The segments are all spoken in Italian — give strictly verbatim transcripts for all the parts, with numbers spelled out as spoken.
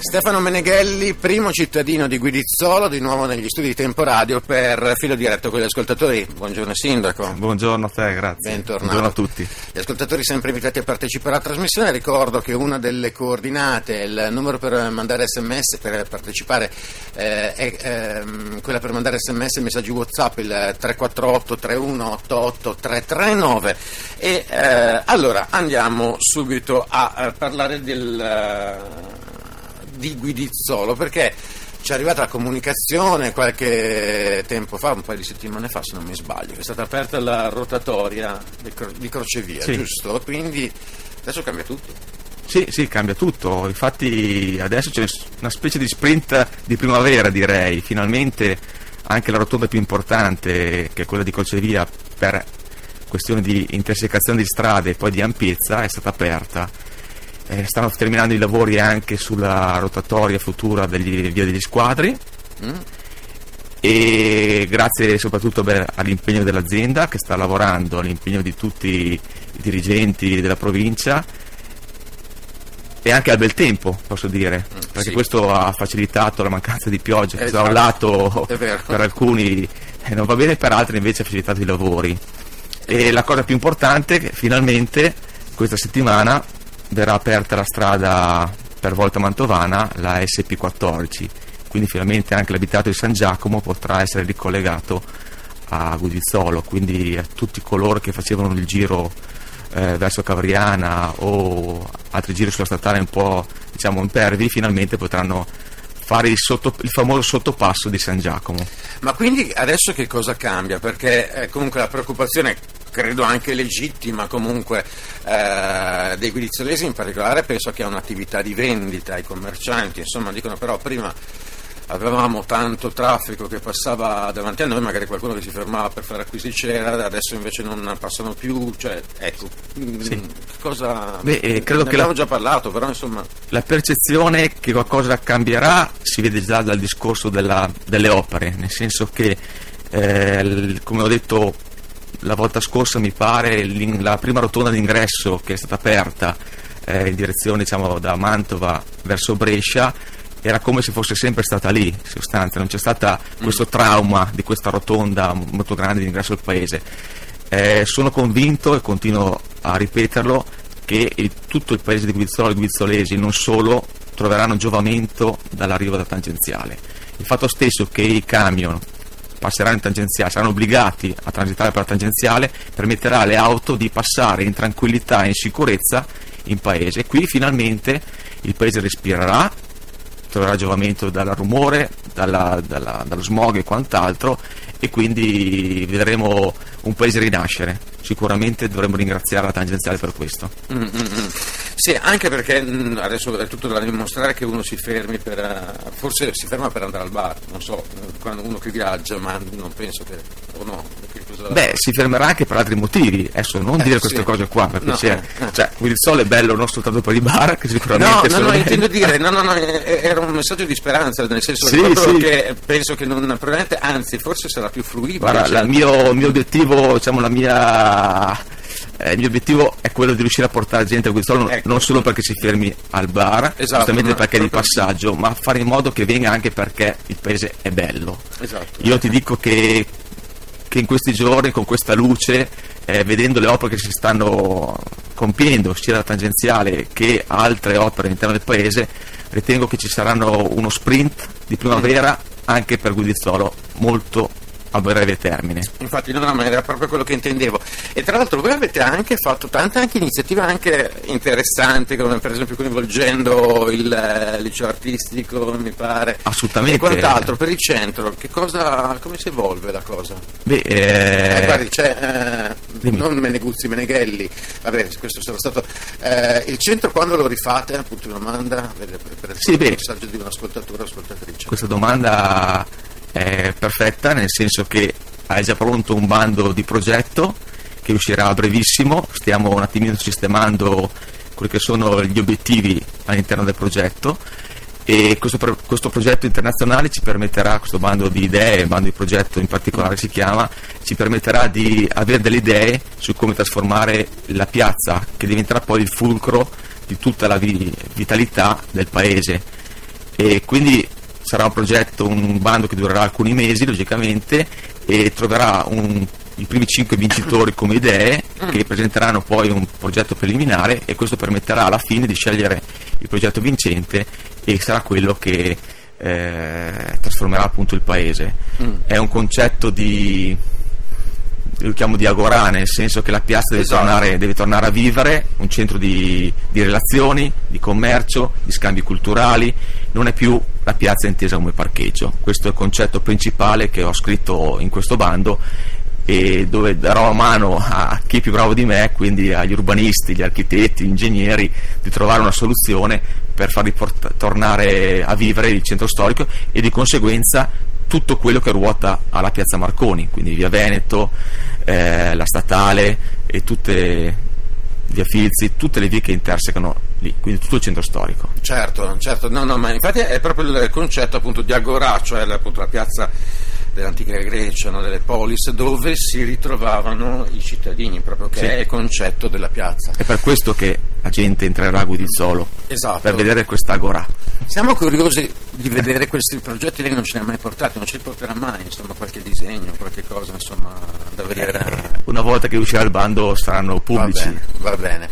Stefano Meneghelli, primo cittadino di Guidizzolo, di nuovo negli studi di Tempo Radio per filo diretto con gli ascoltatori. Buongiorno Sindaco. Buongiorno a te, grazie. Bentornato. Buongiorno a tutti. Gli ascoltatori sempre invitati a partecipare alla trasmissione. Ricordo che una delle coordinate, il numero per mandare sms, per partecipare, eh, è ehm, quella per mandare sms e messaggi WhatsApp, il tre quattro otto tre uno otto otto tre tre nove. E eh, allora andiamo subito a, a parlare del... Uh, di Guidizzolo, perché ci è arrivata la comunicazione qualche tempo fa, un paio di settimane fa se non mi sbaglio, che è stata aperta la rotatoria di, Cro- di Crocevia, sì. Giusto? Quindi adesso cambia tutto. Sì, sì, cambia tutto, infatti adesso c'è una specie di sprint di primavera, direi, finalmente anche la rotonda più importante, che è quella di Crocevia, per questione di intersecazione di strade e poi di ampiezza, è stata aperta. Eh, stanno terminando i lavori anche sulla rotatoria futura degli, via degli Squadri, mm. e grazie soprattutto beh, all'impegno dell'azienda che sta lavorando, all'impegno di tutti i dirigenti della provincia e anche al bel tempo, posso dire, mm, perché sì. Questo ha facilitato la mancanza di pioggia, che da un lato per alcuni eh, non va bene, per altri invece ha facilitato i lavori. E la cosa più importante è che finalmente questa settimana verrà aperta la strada per Volta Mantovana, la S P quattordici, quindi finalmente anche l'abitato di San Giacomo potrà essere ricollegato a Guidizzolo, quindi a tutti coloro che facevano il giro eh, verso Cavriana o altri giri sulla statale un po' diciamo impervi, finalmente potranno fare il, sotto, il famoso sottopasso di San Giacomo. Ma quindi adesso che cosa cambia? Perché eh, comunque la preoccupazione, credo anche legittima comunque, eh, dei guidizzolesi in particolare, penso che è un'attività di vendita ai commercianti, insomma dicono però prima avevamo tanto traffico che passava davanti a noi, magari qualcuno che si fermava per fare acquisti c'era, adesso invece non passano più, cioè ecco, sì. Cosa... Beh, eh, credo ne che abbiamo la... già parlato, però insomma... La percezione che qualcosa cambierà si vede già dal discorso della, delle opere, nel senso che, eh, come ho detto la volta scorsa, mi pare la prima rotonda d'ingresso che è stata aperta eh, in direzione diciamo da Mantova verso Brescia era come se fosse sempre stata lì, in sostanza non c'è stato mm. questo trauma di questa rotonda molto grande di ingresso al paese. Eh, sono convinto e continuo a ripeterlo che il, tutto il paese di Guidizzolo e i guidizzolesi non solo troveranno giovamento dall'arrivo da tangenziale. Il fatto stesso che i camion passeranno in tangenziale, saranno obbligati a transitare per la tangenziale, permetterà alle auto di passare in tranquillità e in sicurezza in paese. Qui finalmente il paese respirerà, troverà giovamento dal rumore, dalla, dalla, dallo smog e quant'altro, e quindi vedremo un paese rinascere. Sicuramente dovremmo ringraziare la tangenziale per questo. Mm-hmm. Sì, anche perché adesso è tutto da dimostrare che uno si fermi per, forse si ferma per andare al bar, non so, quando uno che viaggia, ma non penso che, o no? Che cosa... Beh, si fermerà anche per altri motivi, adesso non eh, dire queste sì. cose qua, perché no, c'è, eh. cioè, Guidizzolo è bello non soltanto per i bar, che sicuramente no, no, no, intendo dire, no, no, no, era un messaggio di speranza, nel senso sì, sì. che penso che non, probabilmente, anzi, forse sarà più fluido. Guarda, cioè... il mio, mio obiettivo, diciamo, la mia... Eh, il mio obiettivo è quello di riuscire a portare gente a Guidizzolo, ecco. Non solo perché si fermi al bar, esatto, giustamente perché è di passaggio, ma fare in modo che venga anche perché il paese è bello. Esatto. Io ti dico che, che in questi giorni, con questa luce, eh, vedendo le opere che si stanno compiendo sia la tangenziale che altre opere all'interno del paese, ritengo che ci saranno uno sprint di primavera mm. anche per Guidizzolo molto a breve termine. Infatti no, no, ma era proprio quello che intendevo. E tra l'altro voi avete anche fatto tante anche iniziative anche interessanti, come per esempio coinvolgendo il eh, liceo artistico, mi pare. Assolutamente. E quant'altro per il centro, che cosa, come si evolve la cosa? Beh, eh... Eh, guardi, c'è eh, non Meneguzzi, Meneghelli, vabbè, questo sarà stato eh, il centro quando lo rifate? Appunto una domanda per, per il sì, messaggio di un ascoltatore o ascoltatrice. Questa domanda è perfetta, nel senso che hai già pronto un bando di progetto che uscirà a brevissimo, stiamo un attimino sistemando quelli che sono gli obiettivi all'interno del progetto, e questo, questo progetto internazionale ci permetterà, questo bando di idee, bando di progetto in particolare si chiama, ci permetterà di avere delle idee su come trasformare la piazza, che diventerà poi il fulcro di tutta la vi- vitalità del paese. e quindi sarà un progetto, un bando che durerà alcuni mesi logicamente e troverà un, i primi cinque vincitori come idee che presenteranno poi un progetto preliminare e questo permetterà alla fine di scegliere il progetto vincente e sarà quello che eh, trasformerà appunto il paese. Mm. È un concetto di, lo chiamo di agorà, nel senso che la piazza deve, esatto. tornare, deve tornare a vivere, un centro di, di relazioni, di commercio, di scambi culturali, non è più la piazza intesa come parcheggio. Questo è il concetto principale che ho scritto in questo bando e dove darò a mano a chi è più bravo di me, quindi agli urbanisti, gli architetti, gli ingegneri, di trovare una soluzione per far riport- tornare a vivere il centro storico e di conseguenza tutto quello che ruota alla piazza Marconi, quindi via Veneto, eh, la Statale e tutte via Filzi, tutte le vie che intersecano lì, quindi tutto il centro storico. Certo, certo, no, no, ma infatti è proprio il concetto appunto di agorà, cioè appunto la piazza dell'antica Grecia, no, delle polis, dove si ritrovavano i cittadini, proprio che sì. è il concetto della piazza. È per questo che la gente entrerà a Guidizzolo, esatto. per vedere questa agorà. Siamo curiosi di vedere questi progetti, lei non ce ne ha mai portati, non ce li porterà mai, insomma, qualche disegno, qualche cosa, insomma, da vedere. Una volta che uscirà il bando saranno pubblici. Va bene, va bene.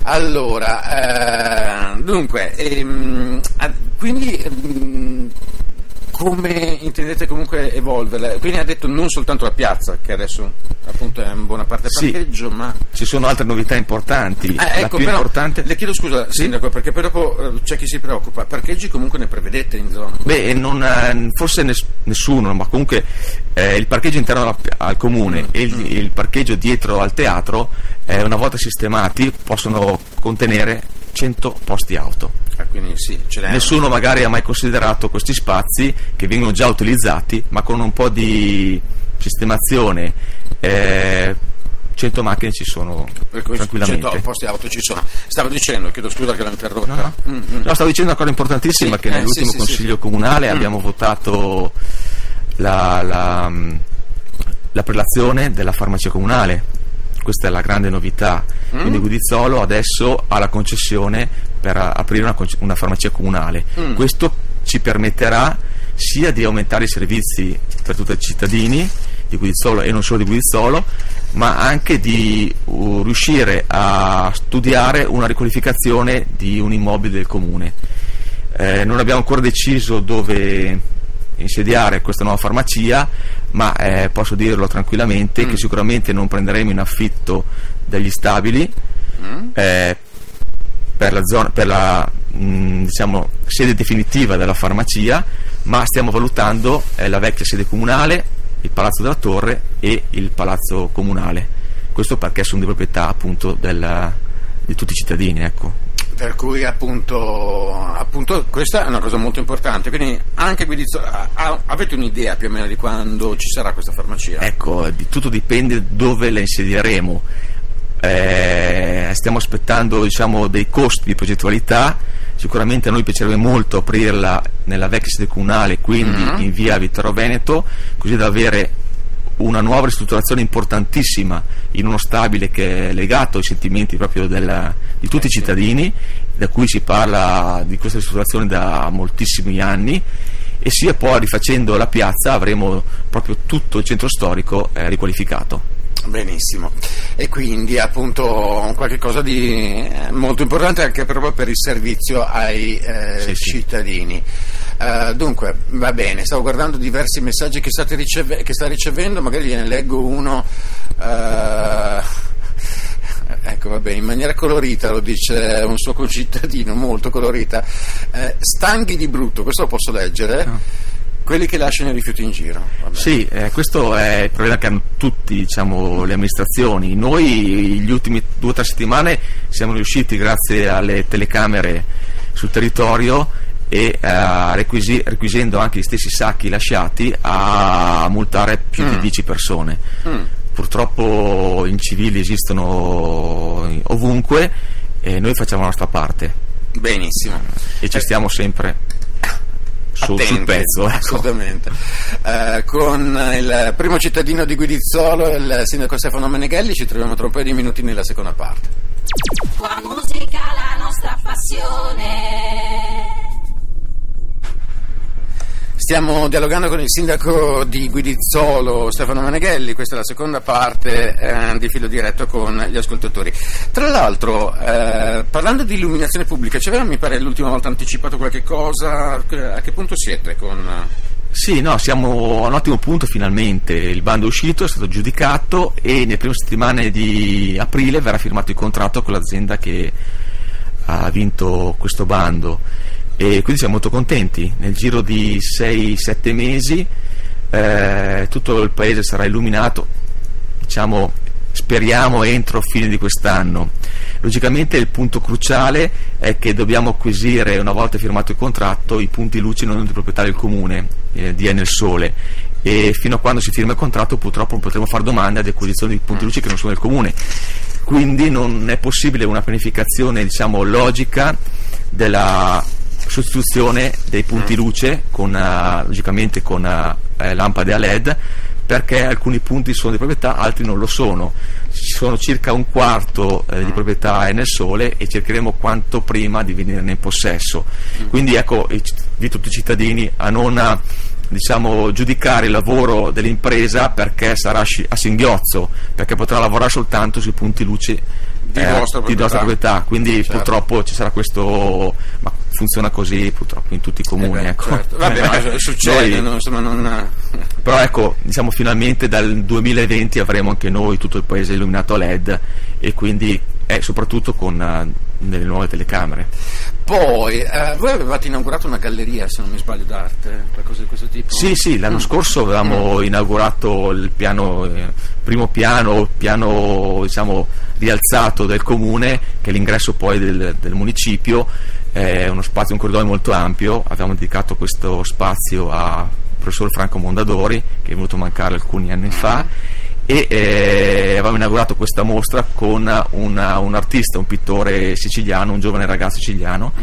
Allora, eh, dunque, ehm, quindi... Ehm, come intendete comunque evolverla? Quindi ha detto non soltanto la piazza, che adesso appunto è in buona parte parcheggio, sì, ma ci sono altre novità importanti. Eh, ecco, la più però, importante. Le chiedo scusa, sì? Sindaco, perché poi dopo eh, c'è chi si preoccupa. Parcheggi comunque ne prevedete in zona? Beh, non, eh, forse ness- nessuno, ma comunque eh, il parcheggio interno al, al comune mm. e il, mm. il parcheggio dietro al teatro, eh, una volta sistemati, possono contenere cento posti auto. Ah, quindi sì, ce nessuno magari ha mai considerato questi spazi che vengono già utilizzati, ma con un po' di sistemazione eh, cento macchine ci sono tranquillamente. cento posti auto ci sono. Stavo dicendo, chiedo scusa che l'ho interrotta. No, no. Mm-hmm. no, stavo dicendo una cosa importantissima, sì, che eh, nell'ultimo sì, consiglio sì, comunale sì. abbiamo mm. votato la, la, la prelazione della farmacia comunale. Questa è la grande novità, mm. quindi Guidizzolo adesso ha la concessione per aprire una, una farmacia comunale. Mm. Questo ci permetterà sia di aumentare i servizi per tutti i cittadini di Guidizzolo e non solo di Guidizzolo, ma anche di uh, riuscire a studiare una riqualificazione di un immobile del comune. Eh, non abbiamo ancora deciso dove insediare questa nuova farmacia, ma eh, posso dirlo tranquillamente mm. che sicuramente non prenderemo in affitto degli stabili mm. eh, per la, zona, per la mh, diciamo, sede definitiva della farmacia, ma stiamo valutando eh, la vecchia sede comunale, il Palazzo della Torre e il Palazzo Comunale. Questo perché sono di proprietà appunto della, di tutti i cittadini, ecco. Per cui appunto, appunto questa è una cosa molto importante, quindi anche Guidizzolo, avete un'idea più o meno di quando ci sarà questa farmacia? Ecco, di tutto dipende dove la insedieremo. Eh, stiamo aspettando diciamo dei costi di progettualità. Sicuramente a noi piacerebbe molto aprirla nella vecchia sede comunale, quindi mm-hmm. in via Vittorio Veneto, così da avere una nuova ristrutturazione importantissima in uno stabile che è legato ai sentimenti proprio della, di tutti i cittadini, da cui si parla di questa ristrutturazione da moltissimi anni, e sia poi rifacendo la piazza avremo proprio tutto il centro storico eh, riqualificato. Benissimo, e quindi appunto qualche cosa di molto importante anche proprio per il servizio ai eh, sì, cittadini. Sì. Uh, dunque, va bene, stavo guardando diversi messaggi che, state riceve- che sta ricevendo, magari ne leggo uno. Uh, ecco, va bene, in maniera colorita lo dice un suo concittadino, molto colorita. Uh, stanghi di brutto, questo lo posso leggere? No. Quelli che lasciano i rifiuti in giro. Vabbè. Sì, eh, questo è il problema che hanno tutti, diciamo, le amministrazioni. Noi gli ultimi due o tre settimane siamo riusciti, grazie alle telecamere sul territorio e eh, requisi- requisendo anche gli stessi sacchi lasciati, a multare più mm. di dieci persone. Mm. Purtroppo incivili esistono ovunque e noi facciamo la nostra parte. Benissimo. E ci stiamo sempre Sul, sul pezzo, ecco. Assolutamente. Uh, con il primo cittadino di Guidizzolo, il sindaco Stefano Meneghelli, ci troviamo tra un paio di minuti nella seconda parte. Tua musica, la nostra passione. Stiamo dialogando con il sindaco di Guidizzolo, Stefano Meneghelli. Questa è la seconda parte eh, di Filo Diretto con gli ascoltatori. Tra l'altro, eh, parlando di illuminazione pubblica, ci aveva, mi pare, l'ultima volta anticipato qualche cosa. A che punto siete con... Sì, no, siamo a un ottimo punto finalmente. Il bando è uscito, è stato giudicato e nelle prime settimane di aprile verrà firmato il contratto con l'azienda che ha vinto questo bando. E quindi siamo molto contenti. Nel giro di sei sette mesi eh, tutto il paese sarà illuminato, diciamo, speriamo entro fine di quest'anno. Logicamente il punto cruciale è che dobbiamo acquisire, una volta firmato il contratto, i punti luce non di proprietà del comune eh, di Enel Sole, e fino a quando si firma il contratto purtroppo non potremo fare domande di acquisizione di punti luce che non sono del comune, quindi non è possibile una pianificazione, diciamo, logica della sostituzione dei punti luce con, uh, logicamente con uh, eh, lampade a led, perché alcuni punti sono di proprietà, altri non lo sono. Ci sono circa un quarto eh, di proprietà Enel Sole e cercheremo quanto prima di venirne in possesso. Quindi ecco, invito tutti i cittadini a non, diciamo, giudicare il lavoro dell'impresa perché sarà a singhiozzo, perché potrà lavorare soltanto sui punti luce di, eh, vostra, di proprietà. nostra proprietà, quindi certo. Purtroppo ci sarà questo, ma funziona così purtroppo in tutti i comuni. Eh beh, ecco. certo. Vabbè, succede, noi, no, insomma, non... Però ecco, diciamo, finalmente dal duemilaventi avremo anche noi tutto il paese illuminato a led, e quindi è soprattutto con uh, delle nuove telecamere. Poi, eh, voi avevate inaugurato una galleria, se non mi sbaglio, d'arte, qualcosa di questo tipo? Sì, sì, l'anno mm. scorso avevamo mm. inaugurato il piano, eh, primo piano, piano, diciamo, rialzato del comune, che è l'ingresso poi del, del municipio, è uno spazio, un corridoio molto ampio. Abbiamo dedicato questo spazio a professor Franco Mondadori, che è venuto a mancare alcuni anni fa, e eh, avevamo inaugurato questa mostra con una, un artista, un pittore siciliano, un giovane ragazzo siciliano,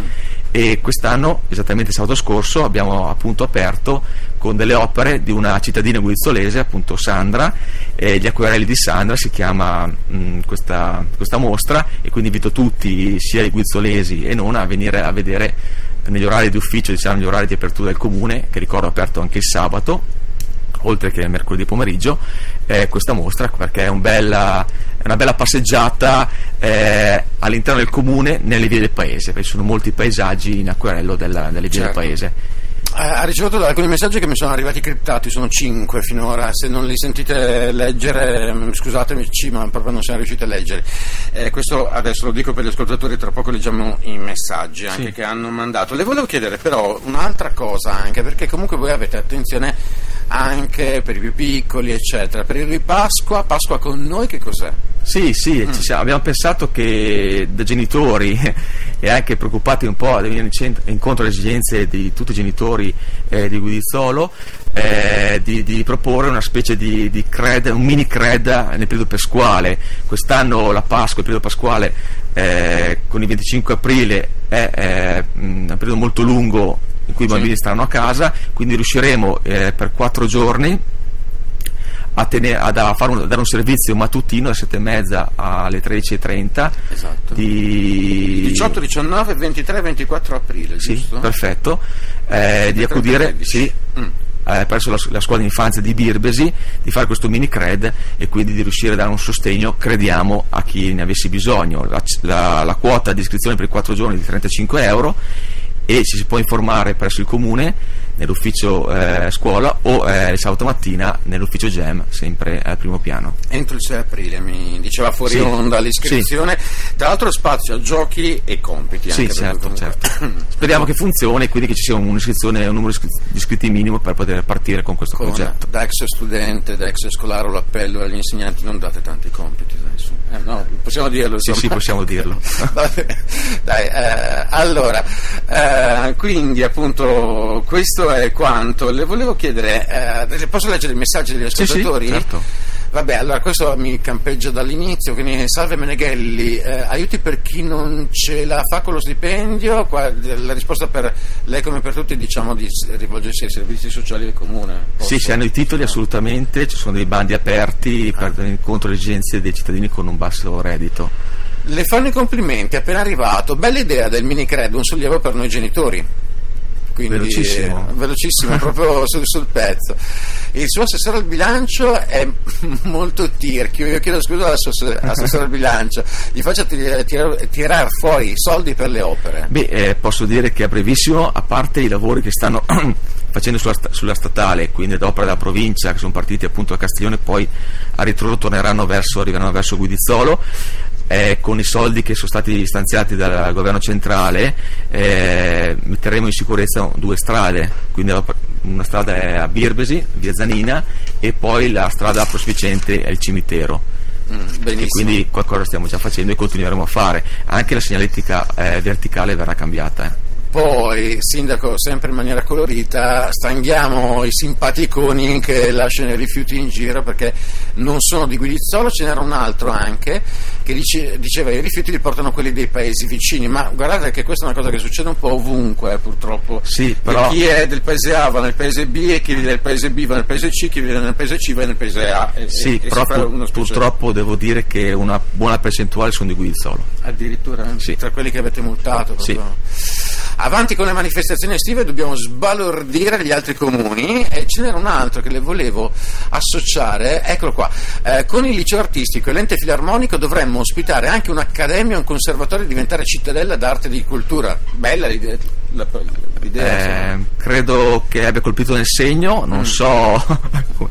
e quest'anno, esattamente sabato scorso, abbiamo appunto aperto con delle opere di una cittadina guidizzolese, appunto Sandra, eh, gli acquerelli di Sandra si chiama mh, questa, questa mostra, e quindi invito tutti, sia i guidizzolesi e non, a venire a vedere negli orari di ufficio, diciamo, gli orari di apertura del comune, che ricordo è aperto anche il sabato oltre che mercoledì pomeriggio, eh, questa mostra, perché è un bella, è una bella passeggiata eh, all'interno del comune, nelle vie del paese, perché ci sono molti paesaggi in acquerello della, delle vie certo. del paese. Ha ricevuto alcuni messaggi che mi sono arrivati criptati, sono cinque finora, se non li sentite leggere scusatemi, ma proprio non siamo riusciti a leggere. Eh, questo adesso lo dico per gli ascoltatori, tra poco leggiamo i messaggi anche sì. che hanno mandato. Le volevo chiedere però un'altra cosa anche, perché comunque voi avete attenzione anche per i più piccoli eccetera, per il Pasqua, Pasqua con noi che cos'è? Sì, sì, mm. ci siamo, abbiamo pensato che da genitori e anche preoccupati un po' ad venire incontro alle esigenze di tutti i genitori eh, di Guidizzolo, eh, di, di proporre una specie di, di cred, un mini cred nel periodo pasquale. Quest'anno la Pasqua, il periodo pasquale eh, con il venticinque aprile è, è un periodo molto lungo in cui i bambini sì. stanno a casa, quindi riusciremo eh, per quattro giorni a, tenere, a, da, a, fare un, a dare un servizio mattutino dalle sette e mezza alle tredici e trenta. Esatto. Di... diciotto, diciannove, ventitré, ventiquattro aprile, sì, giusto? Perfetto. Eh, di accudire sì, mm. eh, presso la, la scuola di infanzia di Birbesi, di fare questo mini cred e quindi di riuscire a dare un sostegno, crediamo, a chi ne avesse bisogno. La, la, la quota di iscrizione per i quattro giorni è di trentacinque euro, e ci si può informare presso il comune nell'ufficio eh, scuola o eh, il sabato mattina nell'ufficio G E M, sempre al primo piano. Entro il sei aprile mi diceva fuori sì. onda l'iscrizione, sì. tra l'altro spazio a giochi e compiti. Sì, anche certo, certo. Speriamo che funzioni e quindi che ci sia un'iscrizione, un numero di iscritti minimo per poter partire con questo con, progetto. Da ex studente, da ex scolaro, l'appello agli insegnanti: non date tanti compiti. Dai, eh, no, possiamo dirlo? Sì, sì, possiamo dirlo. Dai, eh, allora, eh, quindi appunto questo è quanto. Le volevo chiedere, eh, posso leggere i messaggi degli ascoltatori? Sì, sì, certo. Vabbè, allora questo mi campeggia dall'inizio, quindi salve Meneghelli, eh, aiuti per chi non ce la fa con lo stipendio. Qua, la risposta per lei come per tutti, diciamo, di rivolgersi ai servizi sociali del comune. Posso? Sì, si hanno i titoli assolutamente, ci sono dei bandi aperti per tenere incontro alle esigenze dei cittadini con un basso reddito. Le fanno i complimenti, appena arrivato, bella idea del mini cred, un sollievo per noi genitori. quindi velocissimo, velocissimo proprio sul, sul pezzo. Il suo assessore al bilancio è molto tirchio, io chiedo scusa all'assessore al bilancio, gli faccio tirare tir- tirar fuori i soldi per le opere. Beh, eh, posso dire che a brevissimo, a parte i lavori che stanno facendo sulla, sulla statale, quindi ad opera della provincia, che sono partiti appunto a Castiglione, poi a ritroso torneranno verso, arriveranno verso Guidizzolo, eh, con i soldi che sono stati stanziati dal governo centrale, eh, metteremo in sicurezza due strade, quindi una strada è a Birbesi, via Zanina, e poi la strada prospiciente è il cimitero. Mm, e quindi qualcosa stiamo già facendo e continueremo a fare. Anche la segnaletica eh, verticale verrà cambiata. Eh. Poi, sindaco, sempre in maniera colorita, stanghiamo i simpaticoni che lasciano i rifiuti in giro, perché non sono di Guidizzolo, ce n'era un altro anche che dice, diceva i rifiuti li portano quelli dei paesi vicini, ma guardate che questa è una cosa che succede un po' ovunque, eh, purtroppo. Sì, però... chi è del paese A va nel paese B, e chi è del paese B va nel paese C, chi viene nel paese C va nel paese A. E, sì, e però pu- purtroppo devo dire che una buona percentuale sono di Guidizzolo. Addirittura, sì. Tra quelli che avete multato proprio. Sì. Avanti con le manifestazioni estive, dobbiamo sbalordire gli altri comuni, e ce n'era un altro che le volevo associare, eccolo qua, eh, con il liceo artistico e l'ente filarmonico dovremmo ospitare anche un'accademia, un conservatorio e diventare cittadella d'arte e di cultura. Bella l'idea, la, l'idea eh, credo che abbia colpito nel segno, non mm. so, ho,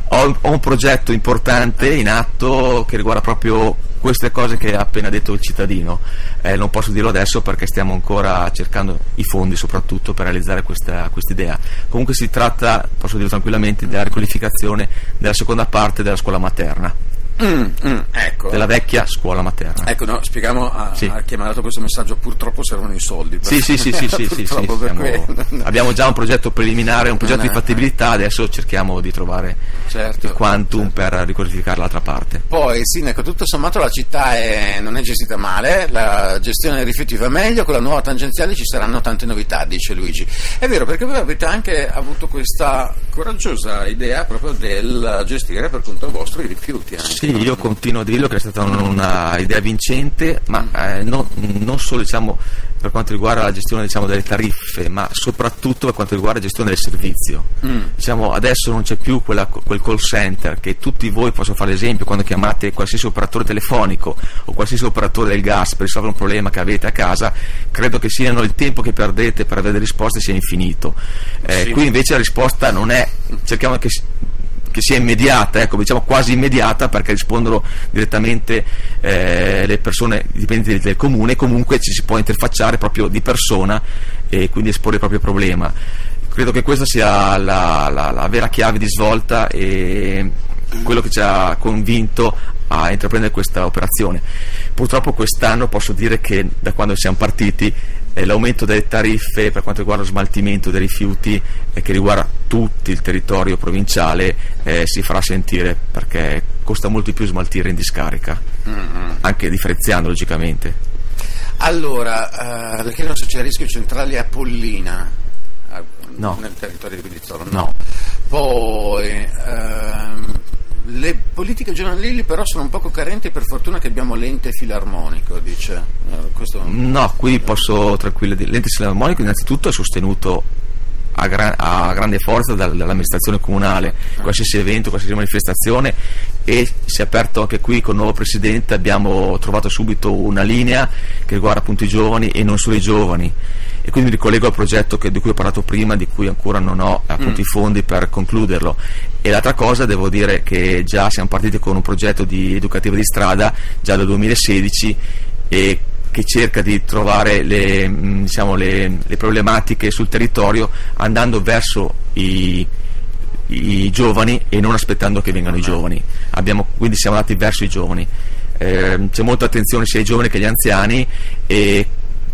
ho un progetto importante in atto che riguarda proprio queste cose che ha appena detto il cittadino, eh, non posso dirlo adesso perché stiamo ancora cercando i fondi soprattutto per realizzare questa idea. Comunque si tratta, posso dirlo tranquillamente, della riqualificazione della seconda parte della scuola materna. Mm, mm, ecco. Della vecchia scuola materna. Ecco, no, spieghiamo a, sì. a chi mi ha dato questo messaggio, purtroppo servono i soldi. Sì, sì, sì, sì, sì, sì, sì, siamo, abbiamo già un progetto preliminare, un progetto no, di fattibilità, adesso cerchiamo di trovare certo, il quantum certo. per riqualificare l'altra parte. Poi, sindaco, tutto sommato la città è, non è gestita male, la gestione dei rifiuti va meglio, con la nuova tangenziale ci saranno tante novità, dice Luigi. È vero, perché voi avete anche avuto questa coraggiosa idea proprio del gestire per conto vostro i rifiuti. Anche. Sì. Sì, io continuo a dirlo che è stata una idea vincente, ma eh, no, non solo diciamo, per quanto riguarda la gestione diciamo, delle tariffe, ma soprattutto per quanto riguarda la gestione del servizio. Mm. Diciamo, adesso non c'è più quella, quel call center che tutti voi, posso fare l'esempio, quando chiamate qualsiasi operatore telefonico o qualsiasi operatore del gas per risolvere un problema che avete a casa, credo che siano il tempo che perdete per avere risposte sia infinito. Eh, sì. Qui invece la risposta non è, cerchiamo che che sia immediata, ecco, diciamo quasi immediata, perché rispondono direttamente eh, le persone dipendenti del comune, comunque ci si può interfacciare proprio di persona e quindi esporre il proprio problema. Credo che questa sia la, la, la vera chiave di svolta e quello che ci ha convinto a intraprendere questa operazione. Purtroppo quest'anno posso dire che da quando siamo partiti eh, l'aumento delle tariffe per quanto riguarda lo smaltimento dei rifiuti eh, che riguarda tutto il territorio provinciale eh, si farà sentire, perché costa molto di più smaltire in discarica, mm-hmm. anche differenziando logicamente. Allora, eh, le chiedono se c'è rischio centrali a Pollina, eh, no. nel territorio di Guidizzolo, no. no. Poi ehm, le politiche giovanili però sono un poco carenti, per fortuna che abbiamo l'ente filarmonico, dice. Questo... No, qui posso tranquillo dire, l'ente filarmonico innanzitutto è sostenuto a, gra- a grande forza dall'amministrazione comunale, qualsiasi evento, qualsiasi manifestazione, e si è aperto anche qui con il nuovo presidente, abbiamo trovato subito una linea che riguarda appunto i giovani e non solo i giovani, e quindi mi ricollego al progetto che, di cui ho parlato prima, di cui ancora non ho appunto mm. i fondi per concluderlo. E l'altra cosa, devo dire che già siamo partiti con un progetto di educativo di strada già dal duemilasedici e che cerca di trovare le, diciamo, le, le problematiche sul territorio andando verso i, i giovani e non aspettando che vengano i giovani. Abbiamo, quindi siamo andati verso i giovani. Eh, c'è molta attenzione sia ai giovani che agli anziani e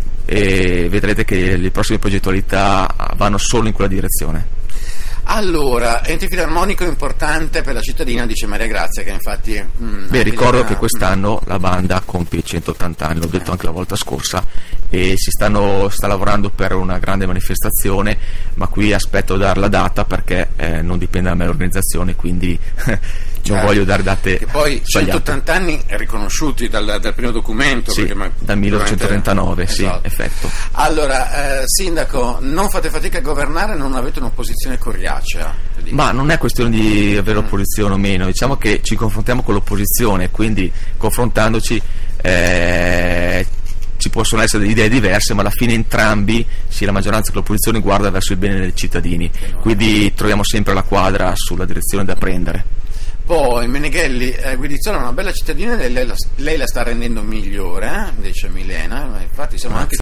e vedrete che le prossime progettualità vanno solo in quella direzione. Allora, ente filarmonico importante per la cittadina, dice Maria Grazia, che infatti... Mh, Beh, ricordo la... che quest'anno la banda compie centottanta anni, l'ho detto anche la volta scorsa, e si stanno, sta lavorando per una grande manifestazione, ma qui aspetto dar la data perché eh, non dipende da me l'organizzazione, quindi non voglio dare date che poi centottanta anni riconosciuti dal, dal primo documento, sì, perché, ma, dal milleottocentotrentanove, sì, esatto. effetto. Allora, eh, sindaco, non fate fatica a governare, non avete un'opposizione coriacea? Ma non è questione di avere opposizione o meno, diciamo che ci confrontiamo con l'opposizione, quindi confrontandoci eh, ci possono essere delle idee diverse, ma alla fine entrambi, sia la maggioranza che l'opposizione, guarda verso il bene dei cittadini, quindi troviamo sempre la quadra sulla direzione da prendere. Poi Meneghelli, eh, Guidizzolo è una bella cittadina, lei, lei, la, lei la sta rendendo migliore, eh? Dice Milena, ma infatti siamo anche